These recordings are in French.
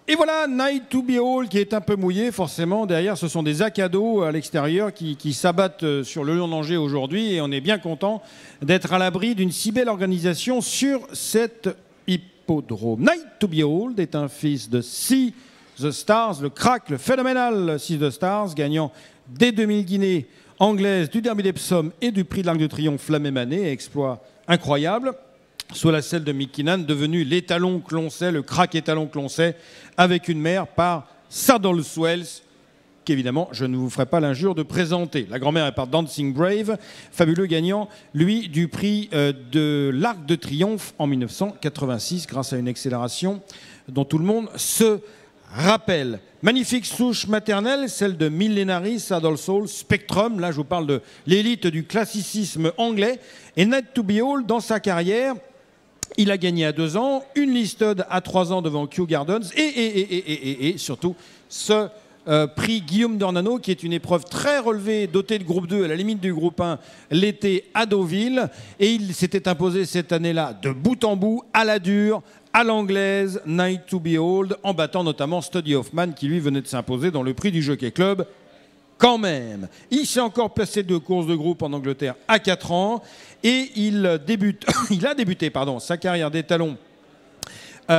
Et voilà, Night to Behold qui est un peu mouillé, forcément. Derrière, ce sont des acados à l'extérieur qui s'abattent sur le Lyon-d'Angers aujourd'hui. Et on est bien content d'être à l'abri d'une si belle organisation sur cet hippodrome. Night to Behold est un fils de See the Stars, le crack, le phénoménal See the Stars, gagnant dès 2000 guinées anglaises du Derby d'Epsom et du prix de l'Arc de Triomphe la même année. Exploit incroyable. Sous la selle de Mick Kinnan, devenu l'étalon que l'on sait, le crack étalon que l'on sait, avec une mère par Saddleswells, qu'évidemment, je ne vous ferai pas l'injure de présenter. La grand-mère est par Dancing Brave, fabuleux gagnant, lui, du prix de l'Arc de Triomphe en 1986, grâce à une accélération dont tout le monde se rappelle. Magnifique souche maternelle, celle de Millenary, Saddle Soul, Spectrum. Là, je vous parle de l'élite du classicisme anglais. Et Night to Behold, dans sa carrière, il a gagné à 2 ans, une listed à 3 ans devant Kew Gardens et surtout ce prix Guillaume d'Ornano qui est une épreuve très relevée, dotée de groupe 2 à la limite du groupe 1 l'été à Deauville. Et il s'était imposé cette année-là de bout en bout, à la dure, à l'anglaise, Night to Behold, en battant notamment Studdy Hoffman qui lui venait de s'imposer dans le prix du Jockey Club. Quand même, il s'est encore placé 2 courses de groupe en Angleterre à 4 ans et il a débuté sa carrière d'étalon. Il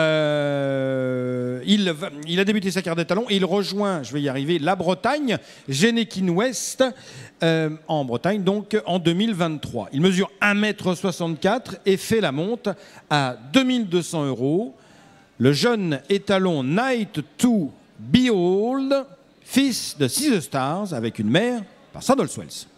a débuté sa carrière d'étalon et il rejoint, je vais y arriver, la Bretagne, Genekin West, en Bretagne, donc en 2023. Il mesure 1,64 m et fait la monte à 2200 €. Le jeune étalon Night to Behold, fils de See the Stars, avec une mère par Saddleswells.